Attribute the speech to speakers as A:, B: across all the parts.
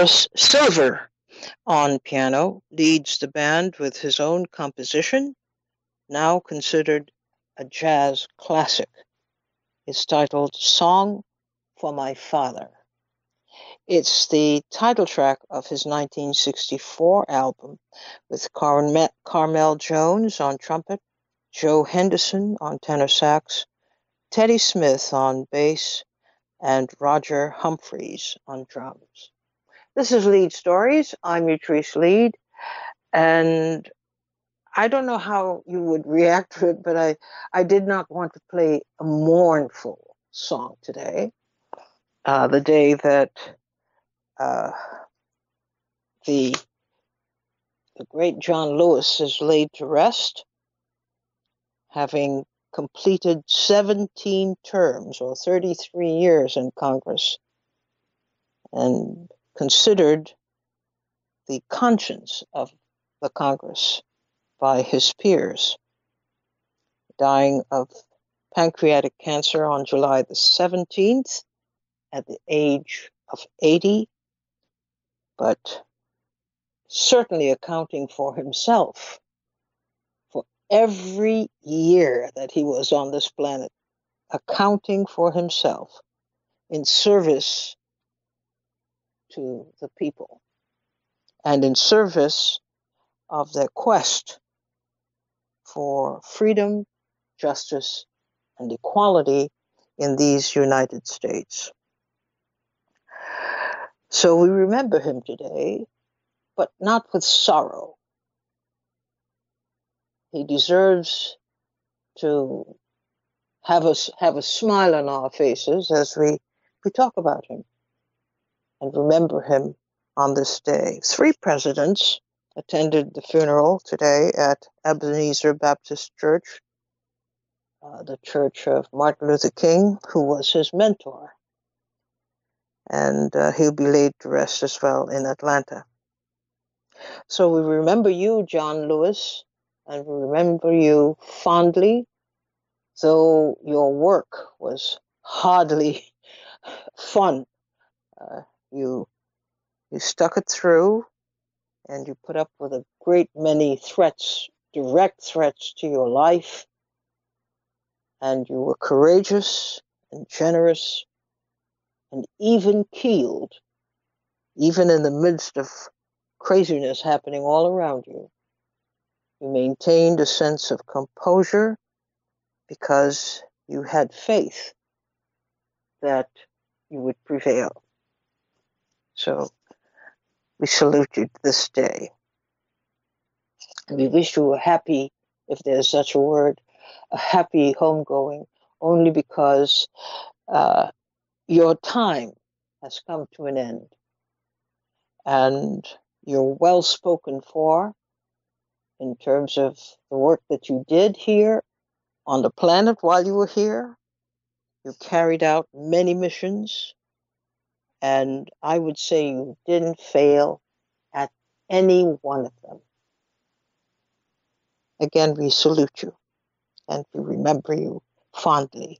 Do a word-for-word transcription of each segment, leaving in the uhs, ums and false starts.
A: course, Silver on piano leads the band with his own composition, now considered a jazz classic. It's titled Song for My Father. It's the title track of his nineteen sixty-four album, with Carme- Carmel Jones on trumpet, Joe Henderson on tenor sax, Teddy Smith on bass, and Roger Humphreys on drums. This is Leid Stories. I'm Utrice Leid, and I don't know how you would react to it, but I, I did not want to play a mournful song today, uh, the day that uh, the, the great John Lewis is laid to rest, having completed seventeen terms or thirty-three years in Congress, and considered the conscience of the Congress by his peers, dying of pancreatic cancer on July the seventeenth at the age of eighty, but certainly accounting for himself for every year that he was on this planet, accounting for himself in service to the people and in service of their quest for freedom, justice, and equality in these United States. So we remember him today, but not with sorrow. He deserves to have us have a smile on our faces as we, we talk about him and remember him on this day. Three presidents attended the funeral today at Ebenezer Baptist Church, uh, the church of Martin Luther King, who was his mentor. And uh, he'll be laid to rest as well in Atlanta. So we remember you, John Lewis, and we remember you fondly, though your work was hardly fun. Uh, you you stuck it through, and you put up with a great many threats, direct threats to your life, and you were courageous and generous and even-keeled, even in the midst of craziness happening all around you. You maintained a sense of composure because you had faith that you would prevail. So we salute you this day. And we wish you a happy, if there's such a word, a happy homegoing, only because uh, your time has come to an end. And you're well spoken for in terms of the work that you did here on the planet while you were here. You carried out many missions, and I would say you didn't fail at any one of them. Again, we salute you, and we remember you fondly.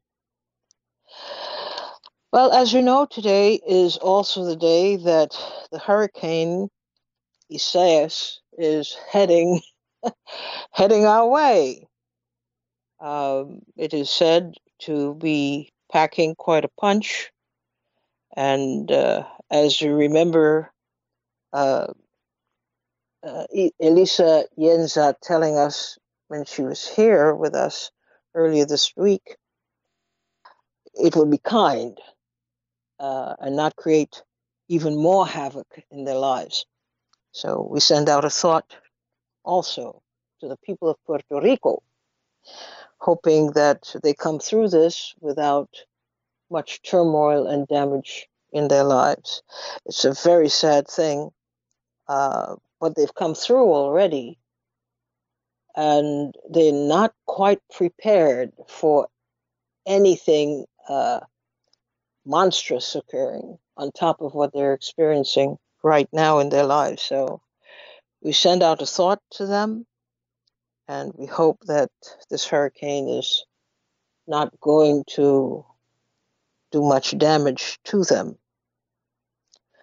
A: Well, as you know, today is also the day that the hurricane Isaias is heading heading our way. Um, it is said to be packing quite a punch. And uh, as you remember, uh, uh, Elisa Yenza telling us when she was here with us earlier this week, it will be kind uh, and not create even more havoc in their lives. So we send out a thought also to the people of Puerto Rico, hoping that they come through this without much turmoil and damage in their lives. It's a very sad thing, uh, but they've come through already, and they're not quite prepared for anything uh, monstrous occurring on top of what they're experiencing right now in their lives. So we send out a thought to them, and we hope that this hurricane is not going to do much damage to them.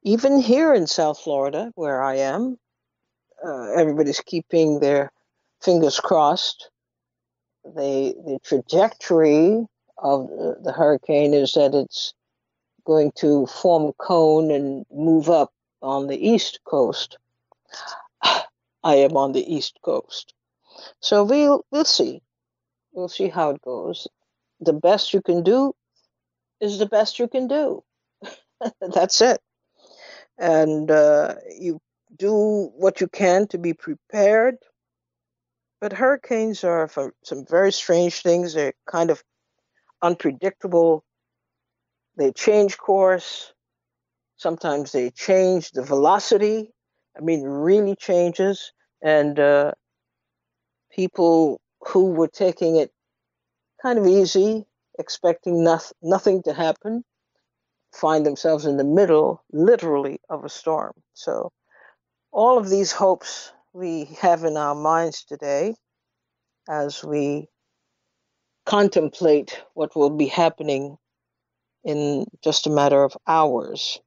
A: Even here in South Florida, where I am, uh, everybody's keeping their fingers crossed. The, the trajectory of the, the hurricane is that it's going to form a cone and move up on the east coast. I am on the east coast. So we'll we'll see. We'll see how it goes. The best you can do is the best you can do. That's it. And uh, you do what you can to be prepared. But hurricanes are for some very strange things. They're kind of unpredictable. They change course. Sometimes they change the velocity. I mean, really changes. And uh, people who were taking it kind of easy, expecting noth- nothing to happen, find themselves in the middle, literally, of a storm. So all of these hopes we have in our minds today as we contemplate what will be happening in just a matter of hours.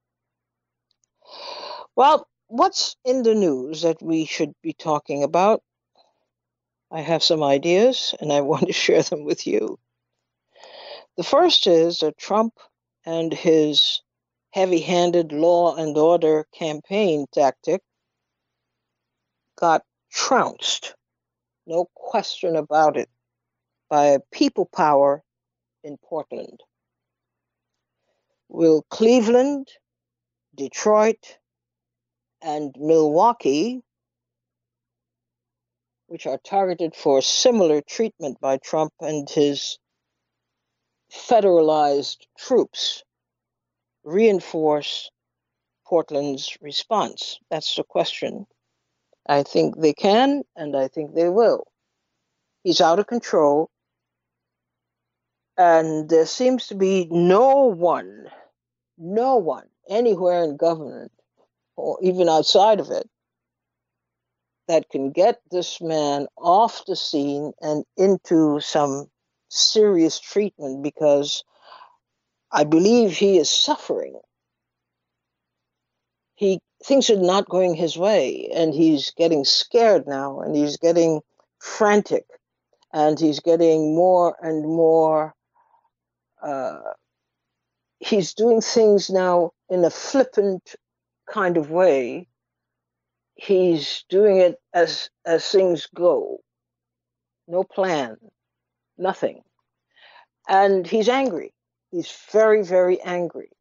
A: Well, what's in the news that we should be talking about? I have some ideas and I want to share them with you. The first is that Trump and his heavy-handed law and order campaign tactic got trounced, no question about it, by people power in Portland. Will Cleveland, Detroit, and Milwaukee, which are targeted for similar treatment by Trump and his federalized troops, reinforce Portland's response? That's the question. I think they can, and I think they will. He's out of control, and there seems to be no one, no one anywhere in government, or even outside of it, that can get this man off the scene and into some serious treatment, because I believe he is suffering. He things are not going his way, and he's getting scared now, and he's getting frantic, and he's getting more and more. Uh, he's doing things now in a flippant kind of way. He's doing it as as things go. No plan, nothing. And he's angry. He's very, very angry.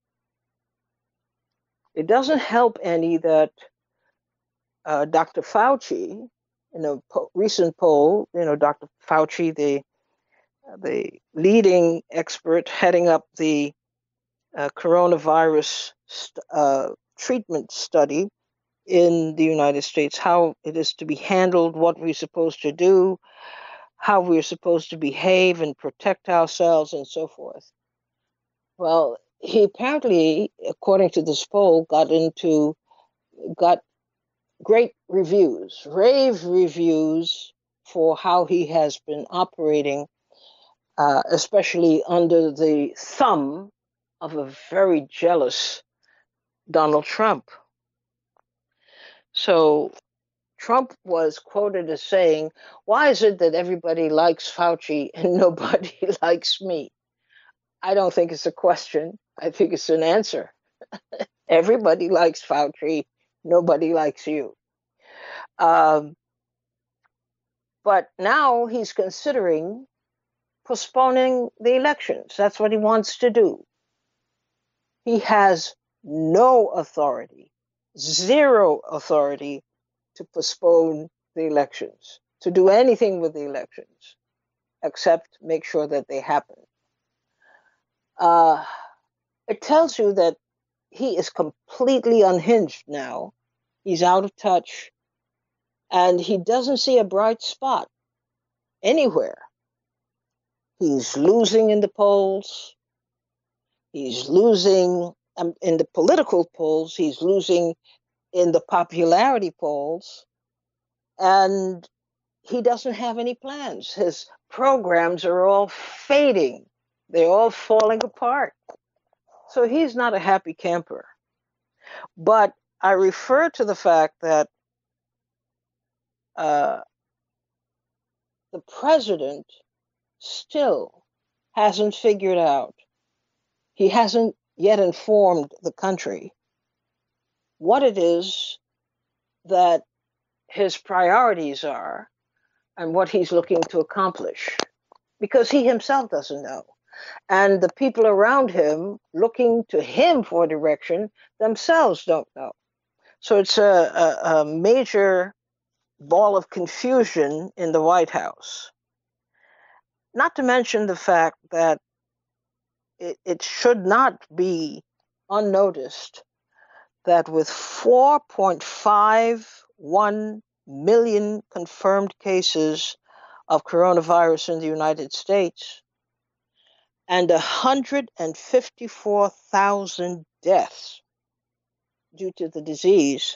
A: It doesn't help any that uh, Doctor Fauci, in a po- recent poll, you know, Doctor Fauci, the the leading expert heading up the uh, coronavirus st- uh, treatment study in the United States, how it is to be handled, what we're supposed to do, how we're supposed to behave and protect ourselves, and so forth. Well, he apparently, according to this poll, got into got great reviews, rave reviews for how he has been operating, uh, especially under the thumb of a very jealous Donald Trump. So Trump was quoted as saying, "Why is it that everybody likes Fauci and nobody likes me?" I don't think it's a question. I think it's an answer. Everybody likes Fauci. Nobody likes you. Um, but now he's considering postponing the elections. That's what he wants to do. He has no authority, zero authority to postpone the elections, to do anything with the elections, except make sure that they happen. Uh, it tells you that he is completely unhinged now. He's out of touch, and he doesn't see a bright spot anywhere. He's losing in the polls. He's losing um, in the political polls. He's losing in the popularity polls. And he doesn't have any plans. His programs are all fading. They're all falling apart. So he's not a happy camper. But I refer to the fact that uh, the president still hasn't figured out, he hasn't yet informed the country what it is that his priorities are and what he's looking to accomplish, because he himself doesn't know. And the people around him looking to him for direction themselves don't know. So it's a, a, a major ball of confusion in the White House. Not to mention the fact that it, it should not be unnoticed that with four point five one million confirmed cases of coronavirus in the United States and one hundred fifty-four thousand deaths due to the disease,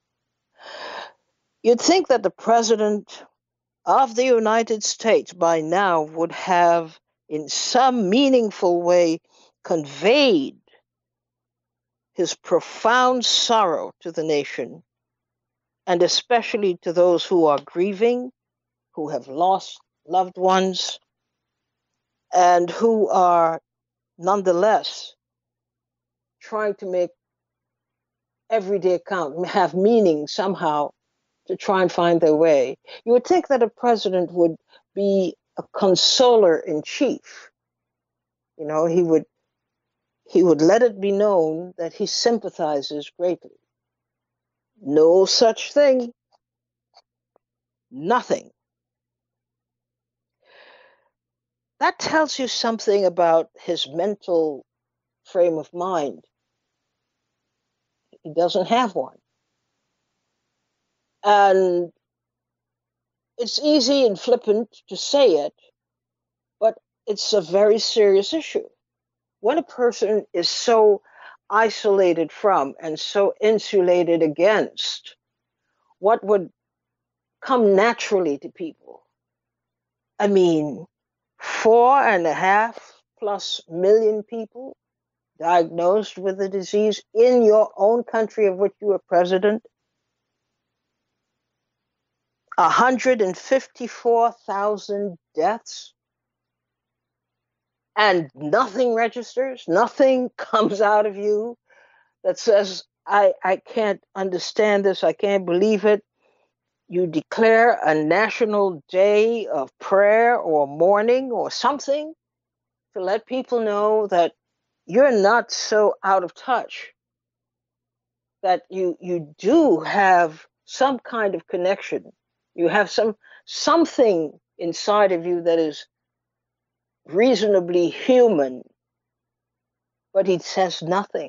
A: you'd think that the president of the United States by now would have, in some meaningful way, conveyed his profound sorrow to the nation, and especially to those who are grieving, who have lost loved ones, and who are nonetheless trying to make every day count, have meaning somehow, to try and find their way. You would think that a president would be a consoler in chief. You know, he would he would let it be known that he sympathizes greatly. No such thing. Nothing. That tells you something about his mental frame of mind. He doesn't have one. And it's easy and flippant to say it, but it's a very serious issue. When a person is so isolated from and so insulated against what would come naturally to people, I mean, four and a half plus million people diagnosed with the disease in your own country of which you are president, one hundred fifty-four thousand deaths, and nothing registers, nothing comes out of you that says, I, I can't understand this, I can't believe it. You declare a national day of prayer or mourning or something to let people know that you're not so out of touch, that you, you do have some kind of connection. You have some something inside of you that is reasonably human, but he says nothing.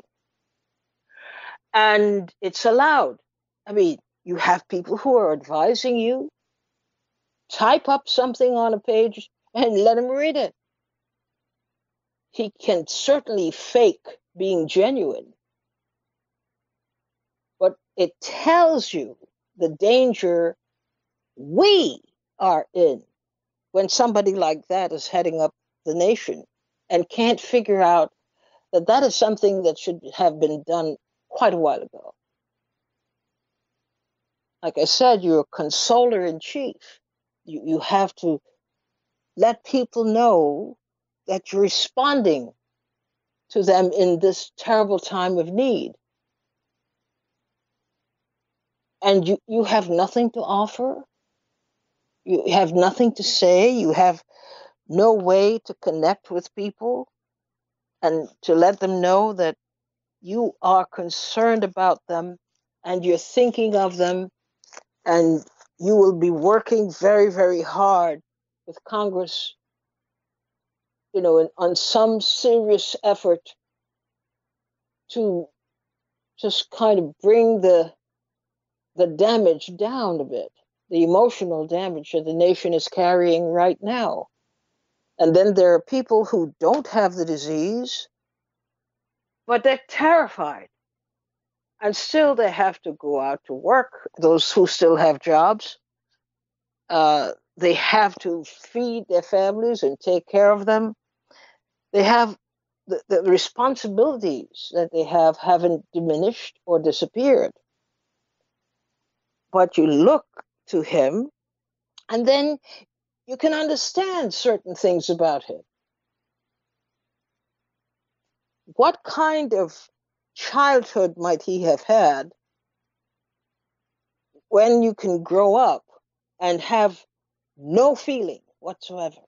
A: And it's allowed. I mean, you have people who are advising you, type up something on a page and let him read it. He can certainly fake being genuine, but it tells you the danger we are in when somebody like that is heading up the nation and can't figure out that that is something that should have been done quite a while ago. Like I said, you're a consoler in chief. You, you have to let people know that you're responding to them in this terrible time of need. And you, you have nothing to offer. You have nothing to say. You have no way to connect with people and to let them know that you are concerned about them and you're thinking of them, and you will be working very, very hard with Congress, you know, in, on some serious effort to just kind of bring the the damage down a bit, the emotional damage that the nation is carrying right now. And then there are people who don't have the disease, but they're terrified. And still they have to go out to work, those who still have jobs. Uh, they have to feed their families and take care of them. They have the, the responsibilities that they have haven't diminished or disappeared. But you look to him, and then you can understand certain things about him. What kind of childhood might he have had when you can grow up and have no feeling whatsoever?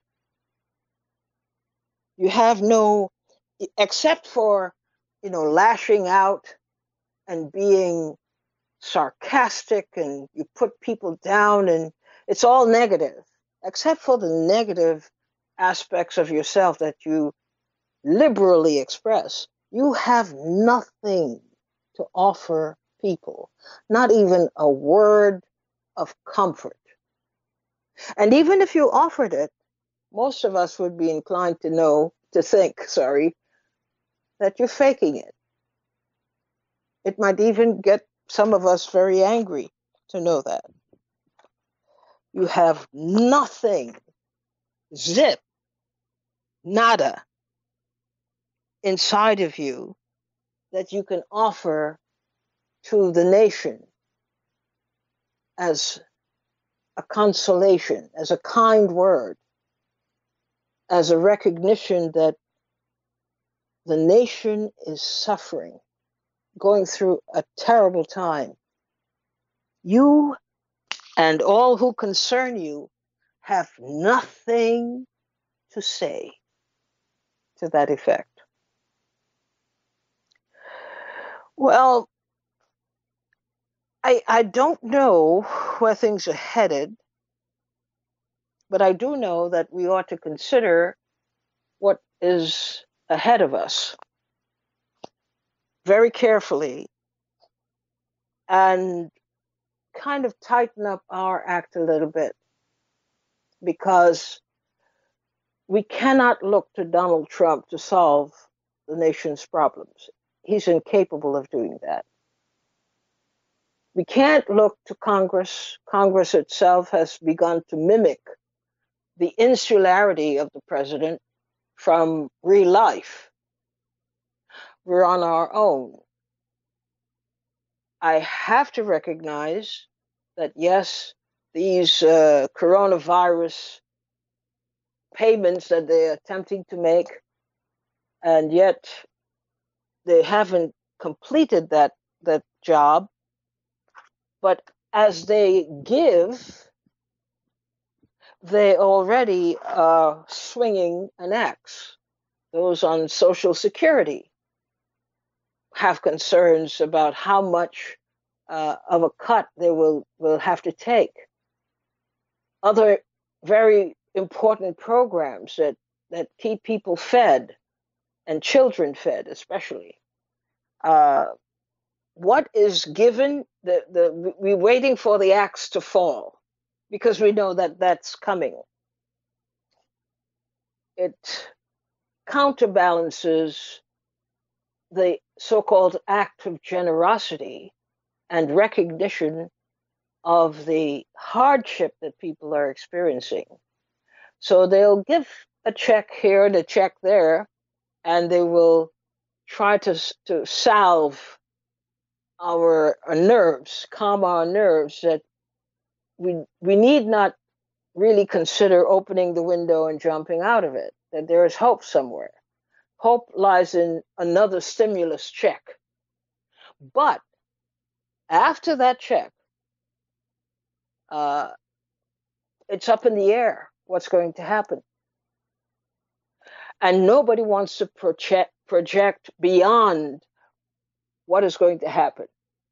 A: You have no, except for, you know, lashing out and being sarcastic, and you put people down, and it's all negative, except for the negative aspects of yourself that you liberally express. You have nothing to offer people, not even a word of comfort. And even if you offered it, most of us would be inclined to know, to think, sorry, that you're faking it. It might even get some of us very angry to know that. You have nothing, zip, nada, inside of you that you can offer to the nation as a consolation, as a kind word, as a recognition that the nation is suffering, going through a terrible time. You and all who concern you have nothing to say to that effect. Well, I, I don't know where things are headed, but I do know that we ought to consider what is ahead of us very carefully and kind of tighten up our act a little bit, because we cannot look to Donald Trump to solve the nation's problems. He's incapable of doing that. We can't look to Congress. Congress itself has begun to mimic the insularity of the president from real life. We're on our own. I have to recognize that, yes, these uh, coronavirus payments that they're attempting to make, and yet they haven't completed that, that job. But as they give, they already are swinging an axe. Those on Social Security have concerns about how much uh, of a cut they will, will have to take. Other very important programs that, that keep people fed, and children fed especially. Uh, what is given, the, the, we're waiting for the axe to fall, because we know that that's coming. It counterbalances the so-called act of generosity and recognition of the hardship that people are experiencing. So they'll give a check here and a check there, and they will try to, to salve our, our nerves, calm our nerves, that we, we need not really consider opening the window and jumping out of it, that there is hope somewhere. Hope lies in another stimulus check. But after that check, uh, it's up in the air what's going to happen. And nobody wants to project, project beyond what is going to happen.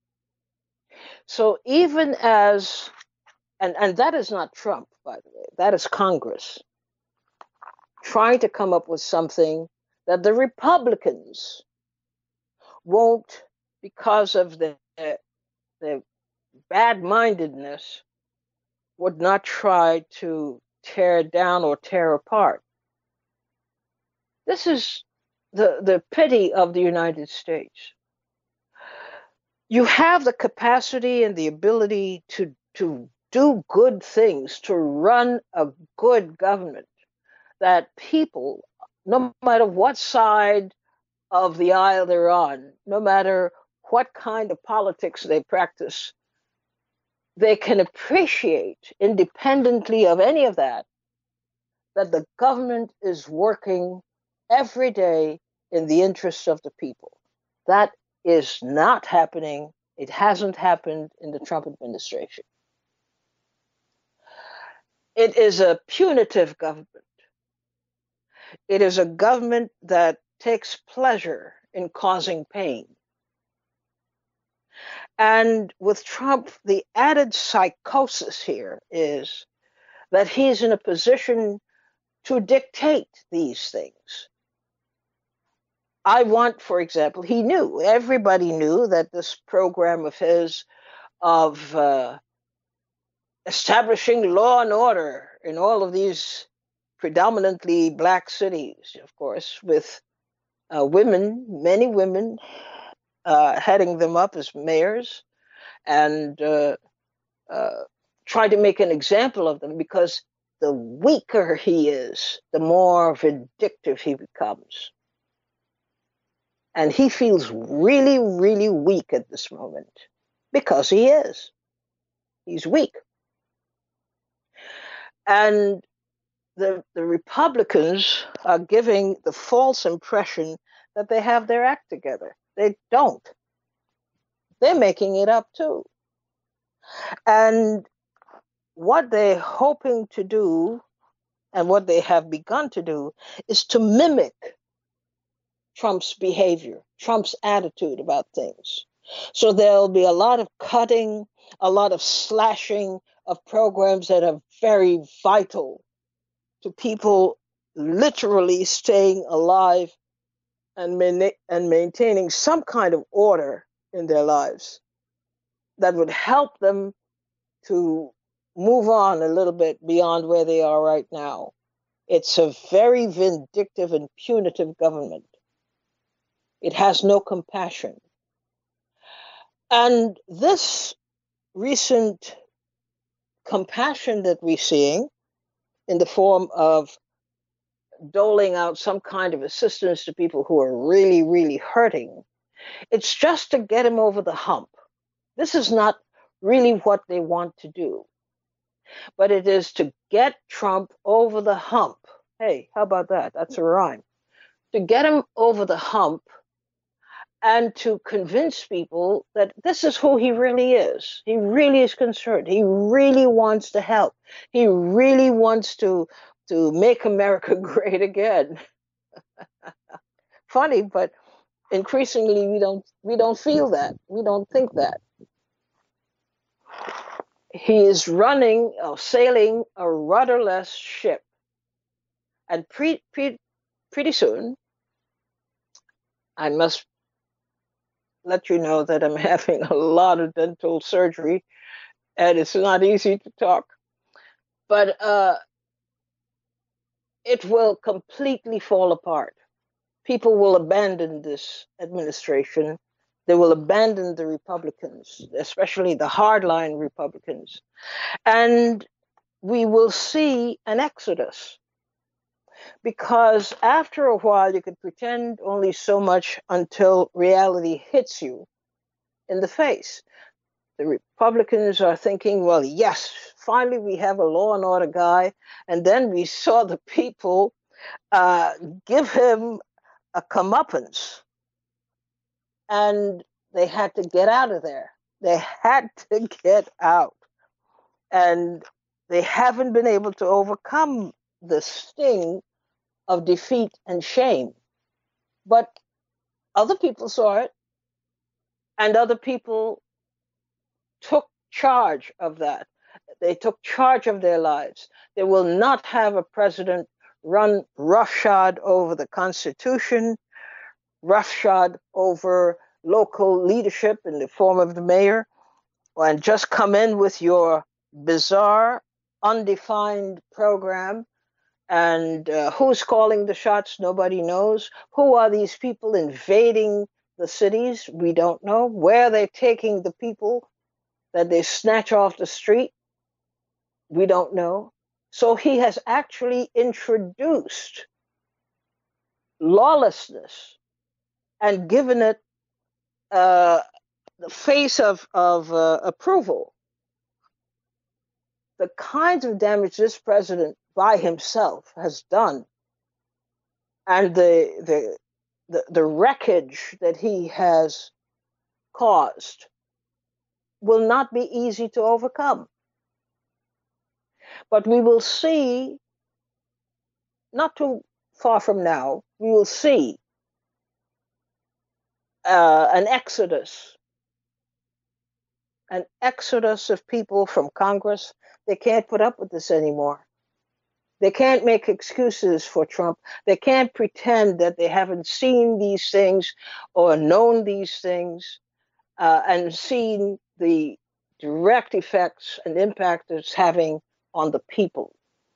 A: So even as, and, and that is not Trump, by the way, that is Congress, trying to come up with something that the Republicans won't, because of the, the bad-mindedness, would not try to tear down or tear apart. This is the, the pity of the United States. You have the capacity and the ability to, to do good things, to run a good government, that people, no matter what side of the aisle they're on, no matter what kind of politics they practice, they can appreciate, independently of any of that, that the government is working every day in the interests of the people. That is not happening. It hasn't happened in the Trump administration. It is a punitive government. It is a government that takes pleasure in causing pain. And with Trump, the added psychosis here is that he's in a position to dictate these things. I want, for example, he knew, everybody knew that this program of his of uh, establishing law and order in all of these predominantly black cities, of course, with uh, women, many women uh, heading them up as mayors, and uh, uh, try to make an example of them, because the weaker he is, the more vindictive he becomes. And he feels really, really weak at this moment, because he is. He's weak. And the, the Republicans are giving the false impression that they have their act together. They don't. They're making it up too. And what they're hoping to do, and what they have begun to do, is to mimic Trump's behavior, Trump's attitude about things. So there'll be a lot of cutting, a lot of slashing of programs that are very vital to people literally staying alive and, man- and maintaining some kind of order in their lives that would help them to move on a little bit beyond where they are right now. It's a very vindictive and punitive government. It has no compassion. And this recent compassion that we're seeing in the form of doling out some kind of assistance to people who are really, really hurting, it's just to get them over the hump. This is not really what they want to do, but it is to get Trump over the hump. Hey, how about that? That's a rhyme. To get him over the hump and to convince people that this is who he really is. He really is concerned. He really wants to help. He really wants to, to make America great again. Funny, but increasingly we don't we don't feel that. We don't think that. He is running or sailing a rudderless ship. And pre, pre, pretty soon, I must let you know that I'm having a lot of dental surgery, and it's not easy to talk. But uh, it will completely fall apart. People will abandon this administration. They will abandon the Republicans, especially the hardline Republicans. And we will see an exodus. Because after a while, you could pretend only so much until reality hits you in the face. The Republicans are thinking, well, yes, finally we have a law and order guy. And then we saw the people uh, give him a comeuppance. And they had to get out of there. They had to get out. And they haven't been able to overcome the sting of defeat and shame. But other people saw it, and other people took charge of that. They took charge of their lives. They will not have a president run roughshod over the Constitution, roughshod over local leadership in the form of the mayor, and just come in with your bizarre, undefined program. And uh, who's calling the shots? Nobody knows. Who are these people invading the cities? We don't know. Where are they taking the people that they snatch off the street? We don't know. So he has actually introduced lawlessness and given it uh, the face of, of uh, approval. The kinds of damage this president by himself has done, and the, the, the, the wreckage that he has caused, will not be easy to overcome. But we will see, not too far from now, we will see uh, an exodus, an exodus of people from Congress. They can't put up with this anymore. They can't make excuses for Trump. They can't pretend that they haven't seen these things or known these things uh, and seen the direct effects and impact it's having on the people.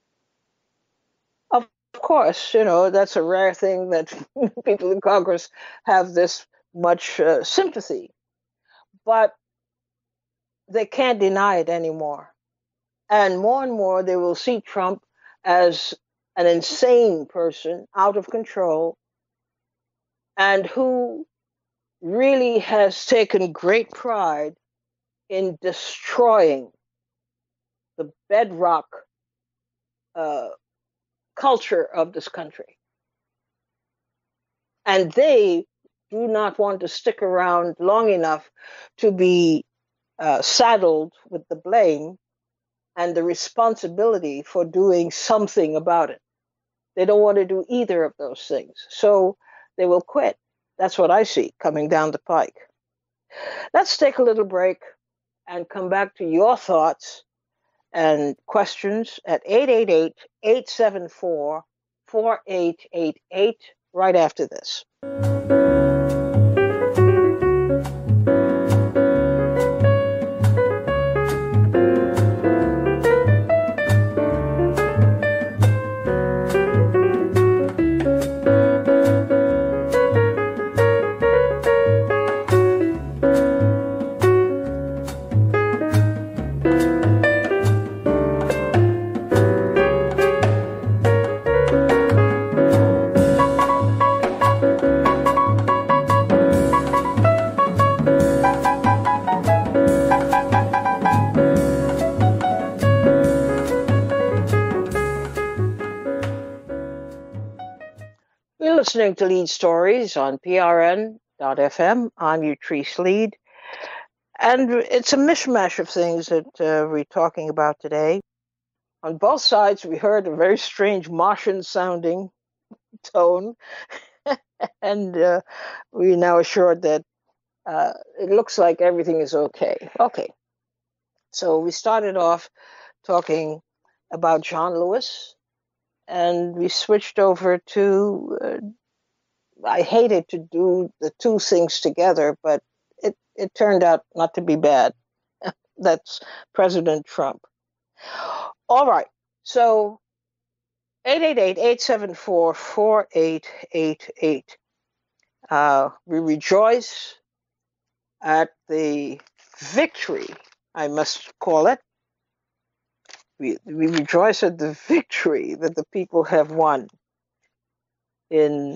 A: Of course, you know, that's a rare thing that people in Congress have this much uh, sympathy, but they can't deny it anymore. And more and more, they will see Trump as an insane person, out of control, and who really has taken great pride in destroying the bedrock uh, culture of this country. And they do not want to stick around long enough to be uh, saddled with the blame and the responsibility for doing something about it. They don't want to do either of those things. So they will quit. That's what I see coming down the pike. Let's take a little break and come back to your thoughts and questions at eight eight eight, eight seven four, four eight eight eight right after this. Listening to Leid Stories on P R N dot F M. I'm Utrice Leid. And it's a mishmash of things that uh, we're talking about today. On both sides, we heard a very strange Martian-sounding tone. and uh, we're now assured that uh, it looks like everything is okay. Okay. So we started off talking about John Lewis, and we switched over to, uh, I hated to do the two things together, but it, it turned out not to be bad. That's President Trump. All right, so eight eight eight, eight seven four, four eight eight eight. Uh, we rejoice at the victory, I must call it. We, we rejoice at the victory that the people have won in,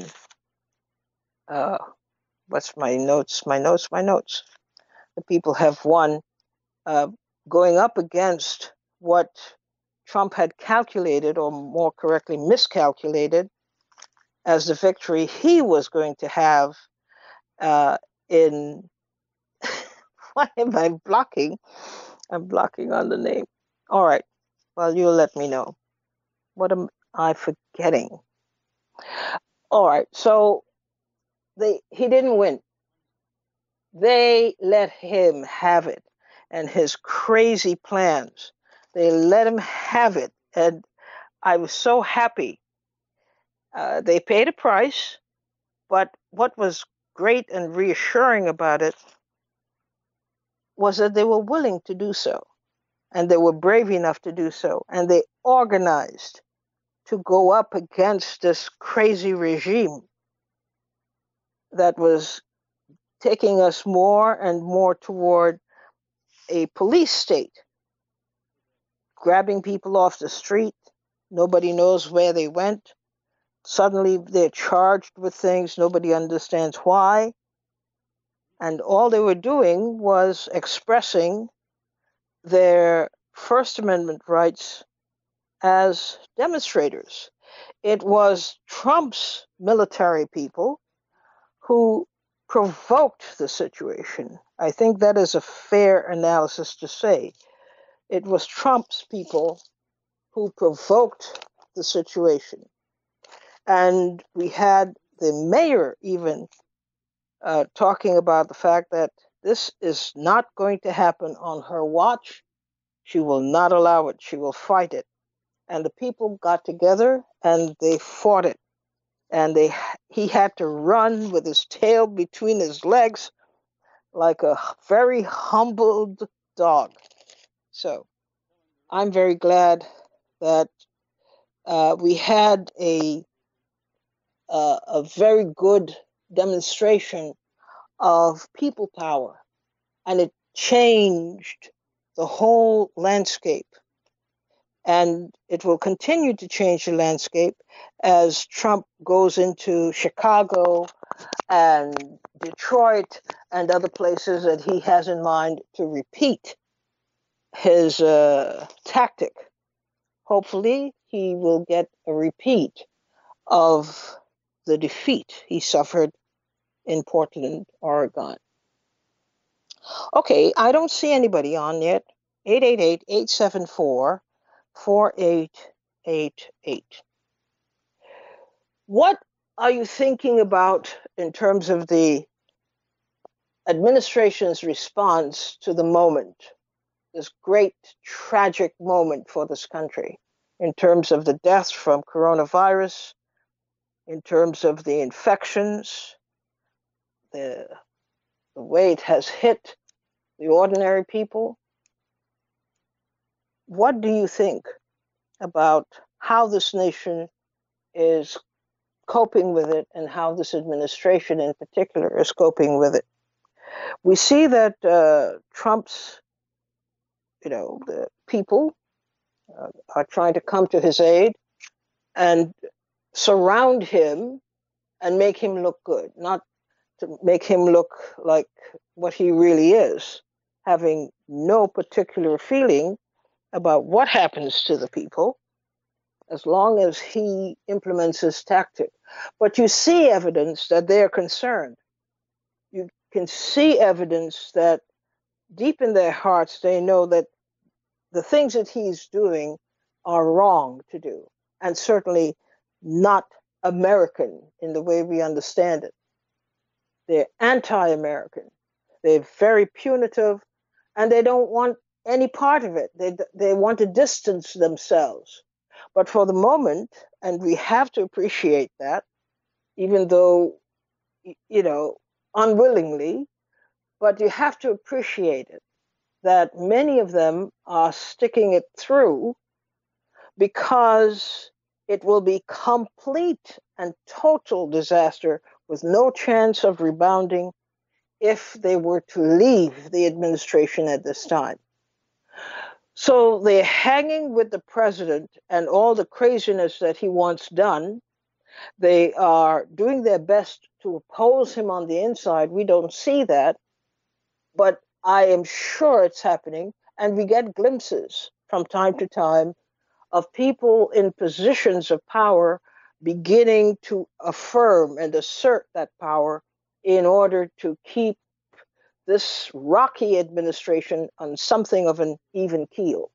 A: uh, what's my notes, my notes, my notes. The people have won uh, going up against what Trump had calculated, or more correctly, miscalculated, as the victory he was going to have uh, in, why am I blocking? I'm blocking on the name. All right. Well, you'll let me know. What am I forgetting? All right, so they he didn't win. They let him have it, and his crazy plans. They let him have it, and I was so happy. Uh, they paid a price, but what was great and reassuring about it was that they were willing to do so. And they were brave enough to do so. And they organized to go up against this crazy regime that was taking us more and more toward a police state, grabbing people off the street. Nobody knows where they went. Suddenly they're charged with things, nobody understands why. And all they were doing was expressing their First Amendment rights as demonstrators. It was Trump's military people who provoked the situation. I think that is a fair analysis to say. It was Trump's people who provoked the situation. And we had the mayor even uh, talking about the fact that this is not going to happen on her watch. She will not allow it. She will fight it. And the people got together and they fought it. And they he had to run with his tail between his legs like a very humbled dog. So I'm very glad that uh, we had a uh, a very good demonstration of people power, and it changed the whole landscape. And it will continue to change the landscape as Trump goes into Chicago and Detroit and other places that he has in mind to repeat his uh, tactic. Hopefully, he will get a repeat of the defeat he suffered in Portland, Oregon. Okay, I don't see anybody on yet. eight eight eight, eight seven four, four eight eight eight. What are you thinking about in terms of the administration's response to the moment, this great tragic moment for this country, in terms of the deaths from coronavirus, in terms of the infections, the, the way it has hit the ordinary people? What do you think about how this nation is coping with it and how this administration in particular is coping with it? We see that uh, Trump's, you know, the people uh, are trying to come to his aid and surround him and make him look good, not to make him look like what he really is, having no particular feeling about what happens to the people as long as he implements his tactic. But you see evidence that they're concerned. You can see evidence that deep in their hearts, they know that the things that he's doing are wrong to do, and certainly not American in the way we understand it. They're anti-American. They're very punitive, and they don't want any part of it. They, they want to distance themselves. But for the moment, and we have to appreciate that, even though, you know, unwillingly, but you have to appreciate it, that many of them are sticking it through because it will be complete and total disaster with no chance of rebounding if they were to leave the administration at this time. So they're hanging with the president and all the craziness that he wants done. They are doing their best to oppose him on the inside. We don't see that, but I am sure it's happening. And we get glimpses from time to time of people in positions of power beginning to affirm and assert that power in order to keep this rocky administration on something of an even keel.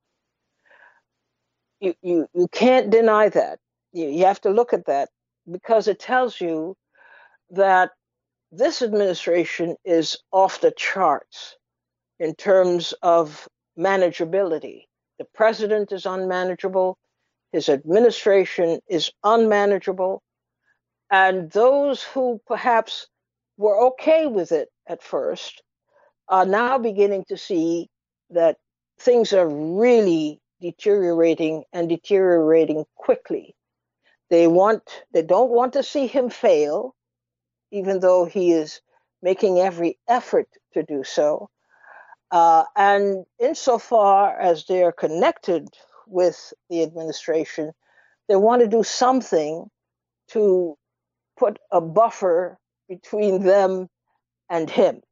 A: You, you, you can't deny that. You, you have to look at that because it tells you that this administration is off the charts in terms of manageability. The president is unmanageable. His administration is unmanageable. And those who perhaps were okay with it at first are now beginning to see that things are really deteriorating and deteriorating quickly. They want, they don't want to see him fail, even though he is making every effort to do so. Uh, and insofar as they are connected with the administration, they want to do something to put a buffer between them and him.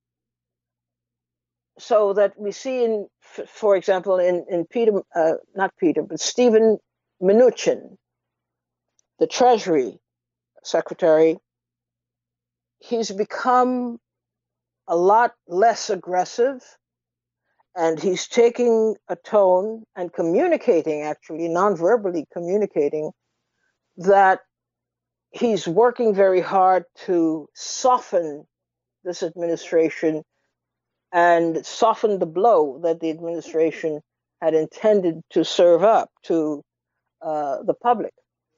A: So that we see in, for example, in, in Peter, uh, not Peter, but Stephen Mnuchin, the Treasury Secretary, he's become a lot less aggressive, and he's taking a tone and communicating, actually, non-verbally communicating, that he's working very hard to soften this administration and soften the blow that the administration had intended to serve up to uh, the public.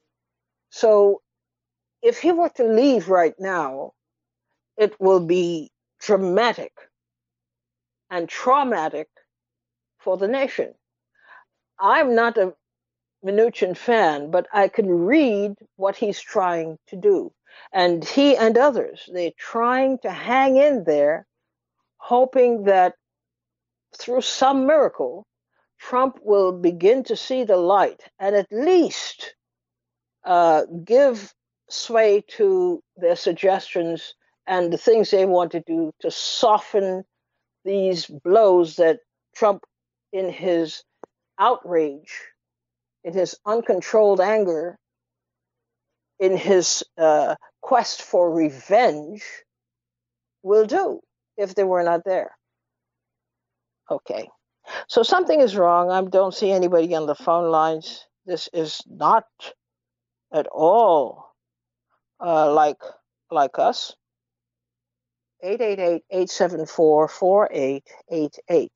A: So if he were to leave right now, it will be dramatic and traumatic for the nation. I'm not a Mnuchin fan, but I can read what he's trying to do. And he and others, they're trying to hang in there, hoping that through some miracle, Trump will begin to see the light and at least uh, give sway to their suggestions and the things they want to do to soften these blows that Trump, in his outrage, in his uncontrolled anger, in his uh, quest for revenge, will do if they were not there. Okay, so something is wrong. I don't see anybody on the phone lines. This is not at all uh, like like us. eight eight eight, eight seven four, four eight eight eight.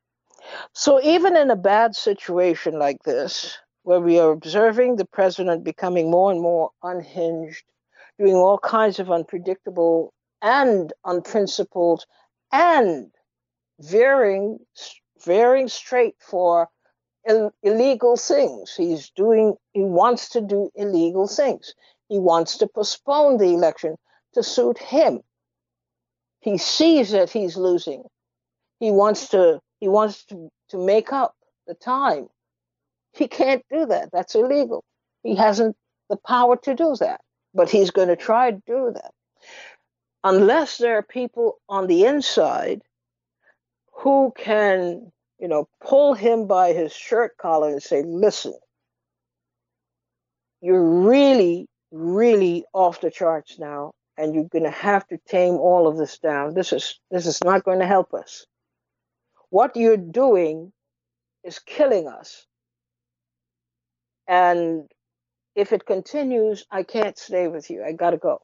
A: So even in a bad situation like this, where we are observing the president becoming more and more unhinged, doing all kinds of unpredictable and unprincipled and veering, veering straight for Ill- illegal things. He's doing, he wants to do illegal things. He wants to postpone the election to suit him. He sees that he's losing. He wants to, he wants to, to make up the time. He can't do that. That's illegal. He hasn't the power to do that, but he's going to try to do that. Unless there are people on the inside who can, you know, pull him by his shirt collar and say, listen, you're really, really off the charts now, and you're going to have to tame all of this down. This is, this is not going to help us. What you're doing is killing us. And if it continues, I can't stay with you. I got to go.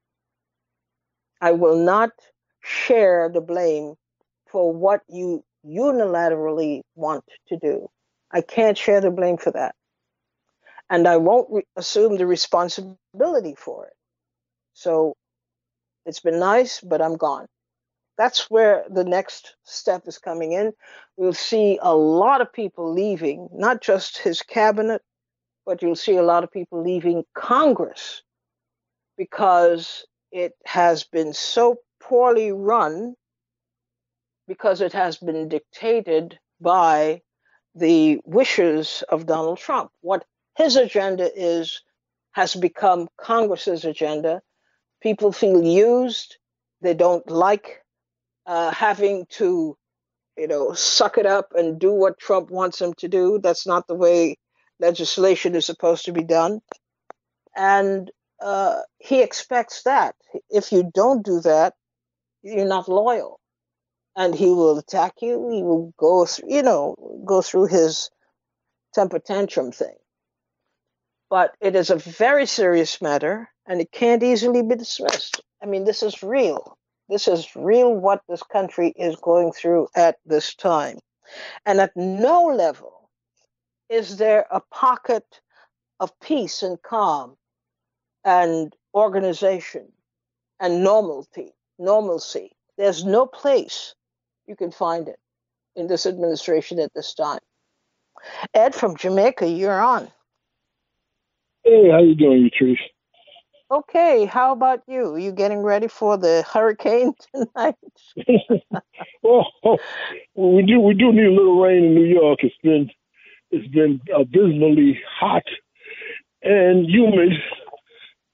A: I will not share the blame for what you unilaterally want to do. I can't share the blame for that. And I won't re- assume the responsibility for it. So it's been nice, but I'm gone. That's where the next step is coming in. We'll see a lot of people leaving, not just his cabinet, but you'll see a lot of people leaving Congress because it has been so poorly run, because it has been dictated by the wishes of Donald Trump. What his agenda is has become Congress's agenda. People feel used. They don't like uh, having to, you know, suck it up and do what Trump wants them to do. That's not the way legislation is supposed to be done. And uh, he expects that. If you don't do that, you're not loyal. And he will attack you. He will go through, you know, go through his temper tantrum thing. But it is a very serious matter, and it can't easily be dismissed. I mean, this is real. This is real what this country is going through at this time. And at no level is there a pocket of peace and calm and organization and normality, normalcy. There's no place you can find it in this administration at this time. Ed from Jamaica, you're on.
B: Hey, how you doing, Latrice?
A: Okay, how about you? Are you getting ready for the hurricane tonight?
B: Well, we do we do need a little rain in New York. It's been it's been abysmally hot and humid,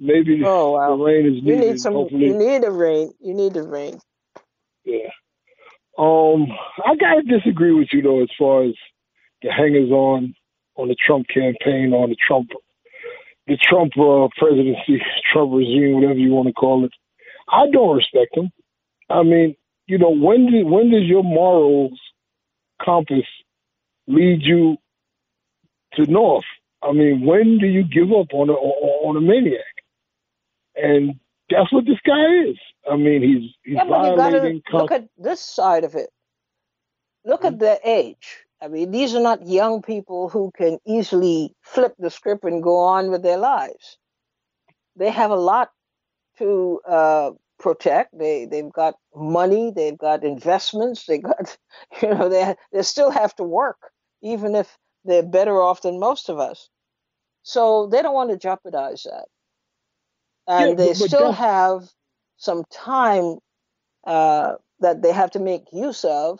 B: maybe
A: Oh
B: the
A: wow.
B: rain is
A: You need
B: needed.
A: some. You
B: Hopefully,
A: need a rain. You need a rain.
B: yeah. Um, I gotta disagree with you though, as far as the hangers on on the Trump campaign, on the Trump, the Trump uh, presidency, Trump regime, whatever you want to call it. I don't respect them. I mean, you know, when do, when does your morals compass lead you to north? I mean, when do you give up on a on a maniac? And that's what this guy is. I mean, he's he's
A: Yeah, but you got to
B: violating.
A: look at this side of it. Look at their age. I mean, these are not young people who can easily flip the script and go on with their lives. They have a lot to uh, protect. They they've got money. They've got investments. They got, you know, they they still have to work, even if they're better off than most of us. So they don't want to jeopardize that,
B: Yeah,
A: and they
B: but, but
A: still
B: that's
A: have some time uh, that they have to make use of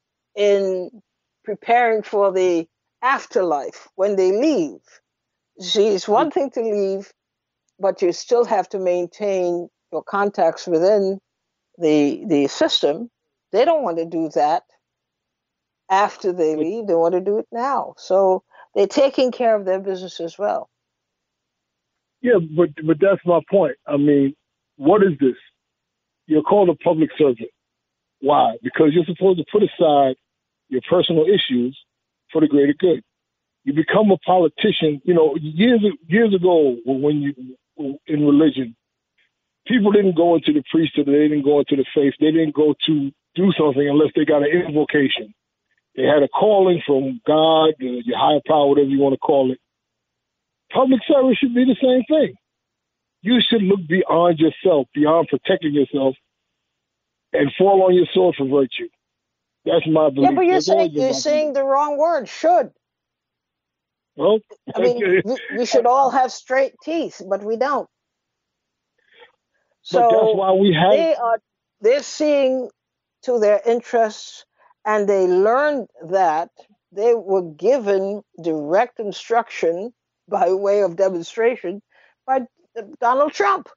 A: in preparing for the afterlife when they leave. See, it's one thing to leave, but you still have to maintain your contacts within the the system. They don't want to do that after they
B: but
A: leave. They want to do it now. So they're taking care of their business as well.
B: yeah, but but that's my point. I mean, what is this? You're called a public servant. Why? Because you're supposed to put aside your personal issues for the greater good. You become a politician. You know, years years ago, when you in religion, people didn't go into the priesthood. They didn't go into the faith. They didn't go to do something unless they got an invocation. They had a calling from God, your higher power, whatever you want to call it. Public service should be the same thing. You should look beyond yourself, beyond protecting yourself, and fall on your sword for virtue. That's my
A: Yeah,
B: belief.
A: but you're
B: That's
A: saying
B: always been
A: you're
B: my belief.
A: saying the wrong word. Should.
B: Well,
A: I mean, we, we should all have straight teeth, but we don't.
B: but that's
A: So
B: why we have.
A: they are they're seeing to their interests, and they learned that they were given direct instruction by way of demonstration by Donald Trump.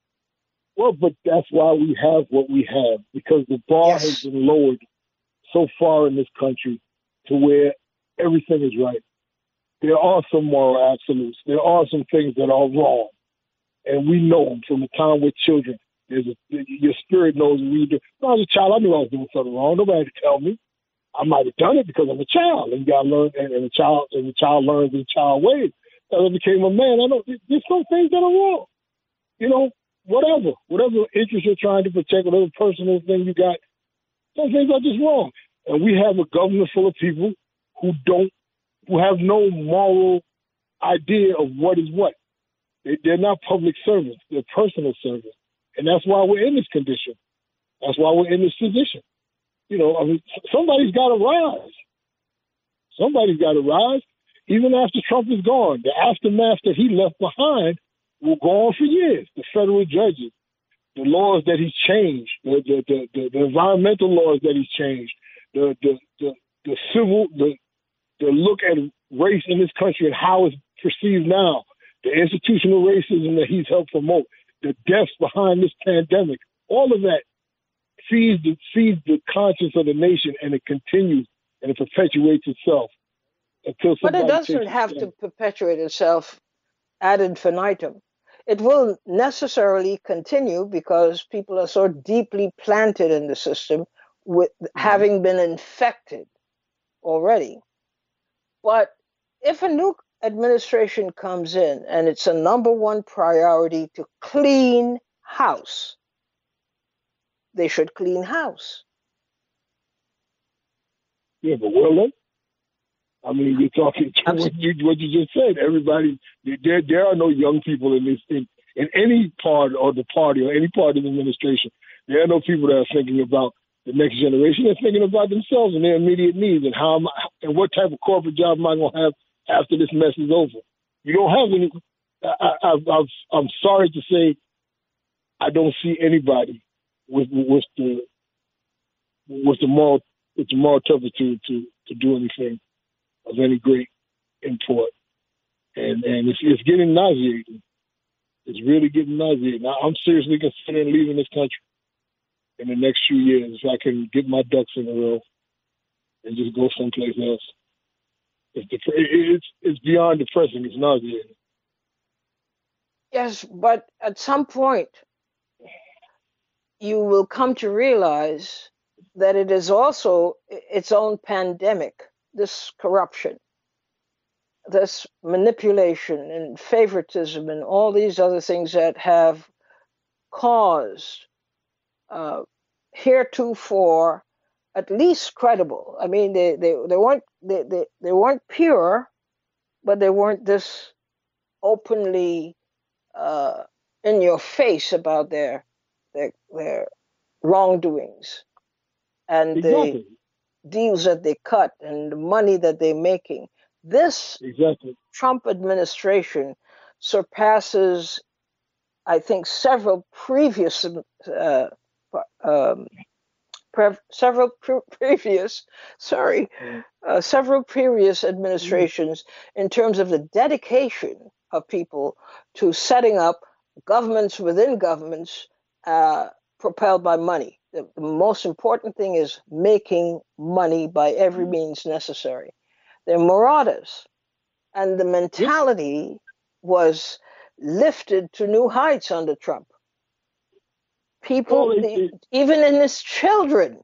B: Well, but that's why we have what we have, because the bar has
A: Yes.
B: been lowered so far in this country to where everything is right. There are some moral absolutes. There are some things that are wrong, and we know them from the time we're children. There's a, your spirit knows we do. When I was a child, I knew I was doing something wrong. Nobody had to tell me. I might have done it because I'm a child, and you got to learn. And, and the child, and the child learns in child ways. As I became a man, I know there's some things that are wrong. You know, whatever, whatever interest you're trying to protect, whatever personal thing you got, some things are just wrong. And we have a government full of people who don't, who have no moral idea of what is what. They, they're not public servants; they're personal servants, and that's why we're in this condition. That's why we're in this position. You know, I mean, somebody's got to rise. Somebody's got to rise. Even after Trump is gone, the aftermath that he left behind will go on for years. The federal judges, the laws that he's changed, the the, the, the, the environmental laws that he's changed, the the the, the civil, the the look at race in this country and how it's perceived now, the institutional racism that he's helped promote, the deaths behind this pandemic, all of that feeds the, feeds the conscience of the nation, and it continues and it perpetuates itself until
A: But it
B: somebody takes
A: doesn't
B: a
A: have to
B: stand.
A: perpetuate itself ad infinitum. It will necessarily continue because people are so deeply planted in the system with
B: Mm-hmm.
A: having been infected already. But if a new administration comes in and it's a number one priority to clean house, they should clean house.
B: Yeah, but will they? I mean, you're talking to what you, what you just said. Everybody, there, there are no young people in this in, in any part of the party or any part of the administration. There are no people that are thinking about the next generation. They're thinking about themselves and their immediate needs and how am I, and what type of corporate job am I going to have after this mess is over. You don't have any. I, I, I, I'm sorry to say, I don't see anybody with with the with the moral with the moral turpitude to to do anything of any great import, and and it's, it's getting nauseating. It's really getting nauseating. Now, I'm seriously considering leaving this country in the next few years if I can get my ducks in a row and just go someplace else. It's, dep- it's, it's beyond depressing. It's nauseating.
A: Yes, but at some point, you will come to realize that it is also its own pandemic, this corruption, this manipulation and favoritism and all these other things that have caused uh, heretofore at least credible. I mean, they, they, they weren't they, they, they weren't pure, but they weren't this openly uh, in your face about their their, their wrongdoings and
B: Exactly.
A: the deals that they cut and the money that they're making. This
B: Exactly.
A: Trump administration surpasses, I think, several previous uh, um, pre- several pre- previous sorry uh, several previous administrations in terms of the dedication of people to setting up governments within governments uh, propelled by money. The, the most important thing is making money by every means necessary. They're marauders, and the mentality was lifted to new heights under Trump. People,
B: Well, it,
A: the,
B: it,
A: even in his children,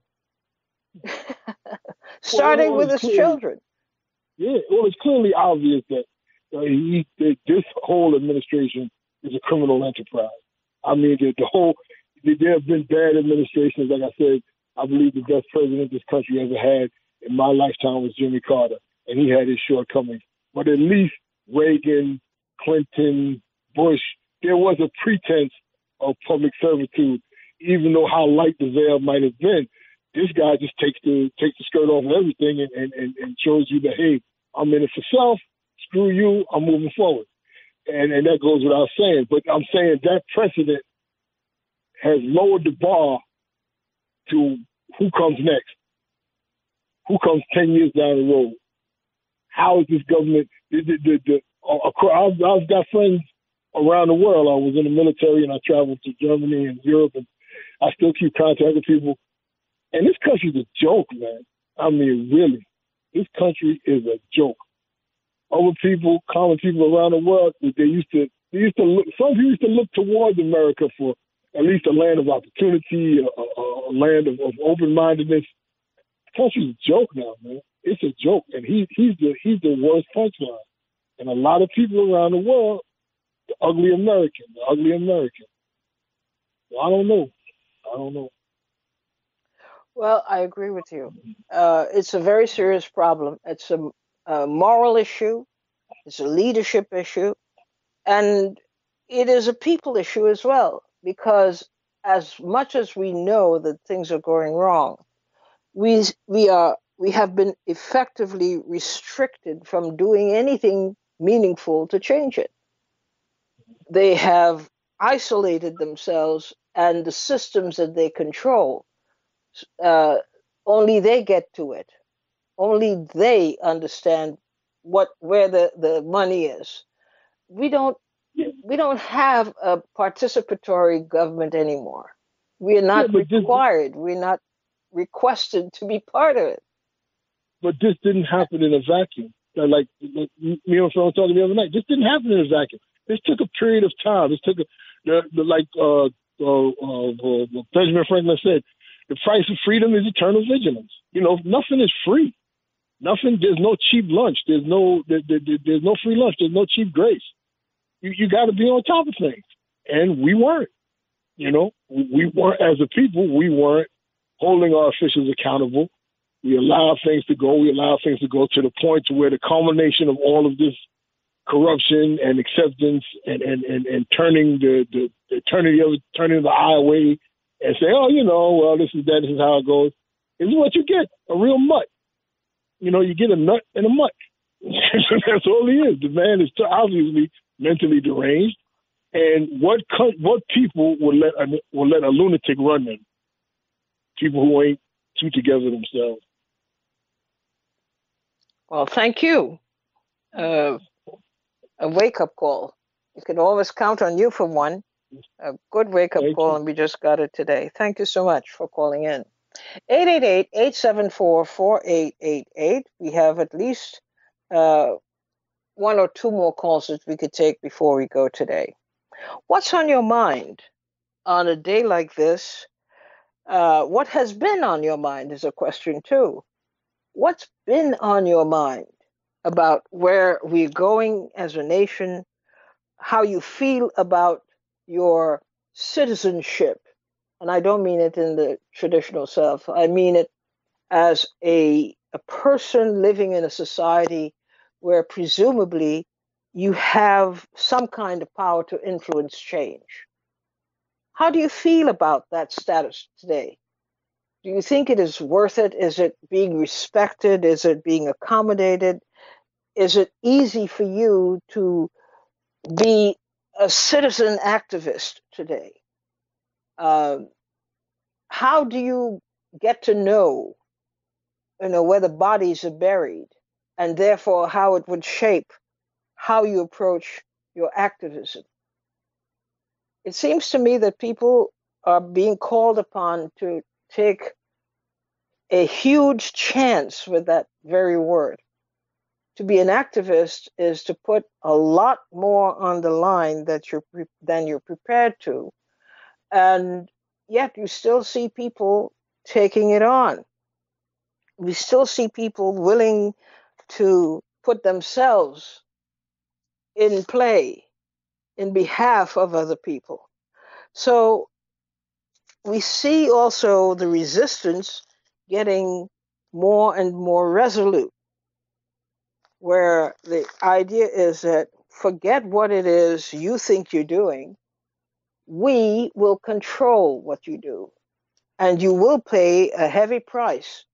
A: starting
B: well,
A: with his
B: clearly,
A: children.
B: Yeah, well, it's clearly obvious that uh, he, that this whole administration is a criminal enterprise. I mean, the, the whole, there have been bad administrations. Like I said, I believe the best president this country ever had in my lifetime was Jimmy Carter, and he had his shortcomings. But at least Reagan, Clinton, Bush, there was a pretense of public servitude, even though how light the veil might have been. This guy just takes the takes the skirt off of everything and, and, and, and shows you that, hey, I'm in it for self, screw you, I'm moving forward. And and that goes without saying. But I'm saying that precedent has lowered the bar to who comes next, who comes ten years down the road. How is this government? The, the, the, the, uh, I've, I've got friends around the world. I was in the military and I traveled to Germany and Europe, and I still keep contact with people. And this country's a joke, man. I mean, really, this country is a joke. Other people, common people around the world, they used to, they used to look. Some people used to look towards America for at least a land of opportunity, a, a, a land of, of open-mindedness. The country's a joke now, man. It's a joke, and he, he's the he's the worst punchline. And a lot of people around the world, the ugly American, the ugly American. Well, I don't know. I don't know.
A: Well, I agree with you. Uh, it's a very serious problem. It's a, a moral issue. It's a leadership issue. And it is a people issue as well, because as much as we know that things are going wrong, we, we, are, we have been effectively restricted from doing anything meaningful to change it. They have isolated themselves and the systems that they control. Uh, only they get to it. Only they understand what where the, the money is. We don't we don't have a participatory government anymore. We are not
B: yeah,
A: required. This, We're not requested to be part of it.
B: But this didn't happen in a vacuum. Like, like me and someone talking the other night, this didn't happen in a vacuum. This took a period of time. This took a the, the like uh, uh, uh, uh, Benjamin Franklin said. The price of freedom is eternal vigilance. You know, nothing is free. Nothing. There's no cheap lunch. There's no. There, there, there's no free lunch. There's no cheap grace. You you got to be on top of things, and we weren't. You know, we weren't as a people. We weren't holding our officials accountable. We allowed things to go. We allowed things to go to the point to where the culmination of all of this corruption and acceptance and and and, and turning the, the, the turning the other turning the eye away. And say, oh, you know, well, this is that, this is how it goes. This is what you get, a real mutt. You know, you get a nut and a mutt. That's all he is. The man is obviously mentally deranged. And what what people will let a, will let a lunatic run them? People who ain't too together themselves.
A: Well, thank you. Uh, a wake-up call. You can always count on you for one. A good wake-up
B: Thank
A: call,
B: you.
A: and we just got it today. Thank you so much for calling in. eight eight eight, eight seven four, four eight eight eight. We have at least uh, one or two more calls that we could take before we go today. What's on your mind on a day like this? Uh, what has been on your mind is a question, too. What's been on your mind about where we're going as a nation, how you feel about your citizenship? And I don't mean it in the traditional self, I mean it as a, a person living in a society where presumably you have some kind of power to influence change. How do you feel about that status today? Do you think it is worth it? Is it being respected? Is it being accommodated? Is it easy for you to be a citizen activist today? Um, how do you get to know, you know, where the bodies are buried, and therefore how it would shape how you approach your activism? It seems to me that people are being called upon to take a huge chance with that very word. To be an activist is to put a lot more on the line that you're pre- than you're prepared to, and yet you still see people taking it on. We still see people willing to put themselves in play in behalf of other people. So we see also the resistance getting more and more resolute, where the idea is that forget what it is you think you're doing. We will control what you do, and you will pay a heavy price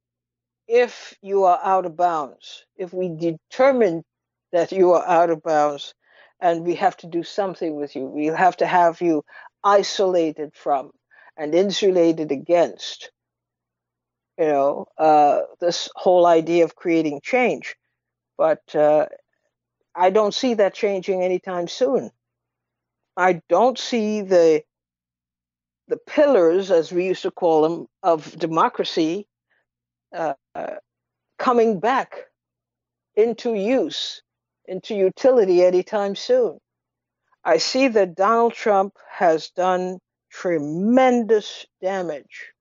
A: if you are out of bounds. If we determine that you are out of bounds and we have to do something with you, we'll have to have you isolated from and insulated against, you know, uh, this whole idea of creating change. But uh, I don't see that changing anytime soon. I don't see the the pillars, as we used to call them, of democracy uh, coming back into use, into utility anytime soon. I see that Donald Trump has done tremendous damage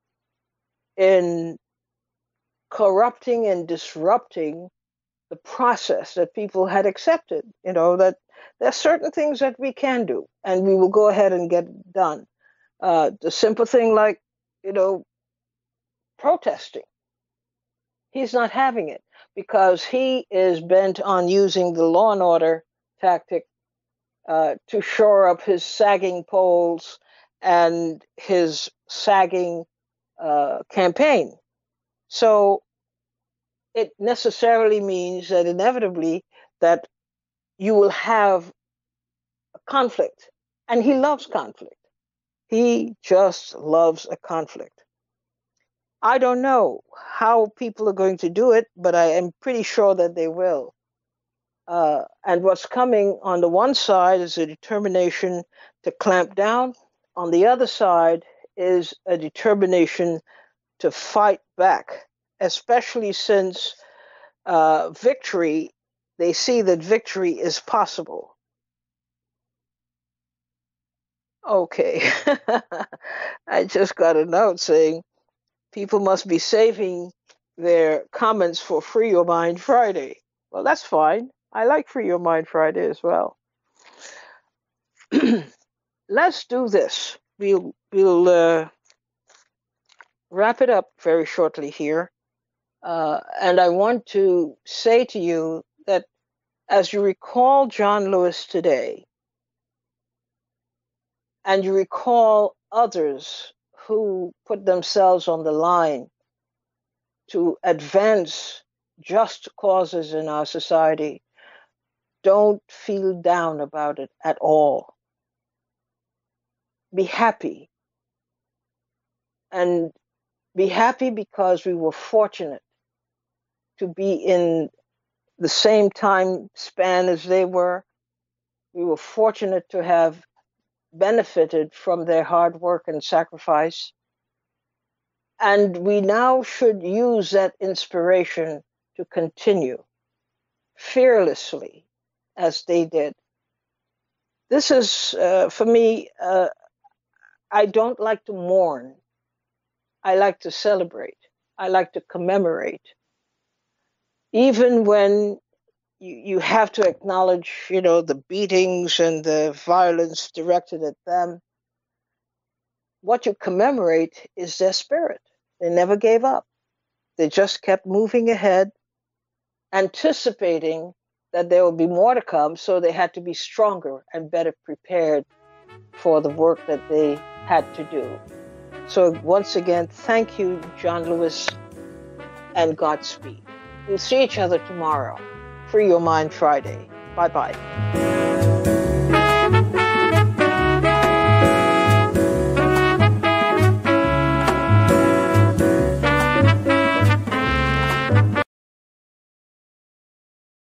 A: in corrupting and disrupting the process that people had accepted. You know, that there are certain things that we can do, and we will go ahead and get it done. Uh, the simple thing like, you know, protesting. He's not having it because he is bent on using the law and order tactic uh, to shore up his sagging polls and his sagging uh, campaign. So it necessarily means that inevitably that you will have a conflict. And he loves conflict. He just loves a conflict. I don't know how people are going to do it, but I am pretty sure that they will. Uh, and what's coming on the one side is a determination to clamp down. On the other side is a determination to fight back, especially since uh, victory, they see that victory is possible. Okay. I just got a note saying people must be saving their comments for Free Your Mind Friday. Well, that's fine. I like Free Your Mind Friday as well. Let's do this. We'll we'll uh, wrap it up very shortly here, uh, and I want to say to you that as you recall John Lewis today, and you recall others who put themselves on the line to advance just causes in our society, don't feel down about it at all. Be happy. And be happy because we were fortunate to be in the same time span as they were, We were fortunate to have benefited from their hard work and sacrifice. And we now should use that inspiration to continue fearlessly as they did. This is, uh, for me, uh, I don't like to mourn. I like to celebrate. I like to commemorate. Even when you, you have to acknowledge, you know, the beatings and the violence directed at them, what you commemorate is their spirit. They never gave up. They just kept moving ahead, anticipating that there would be more to come, so they had to be stronger and better prepared for the work that they had to do. So once again, thank you, John Lewis, and Godspeed. We'll see each other tomorrow. Free Your Mind Friday. Bye-bye.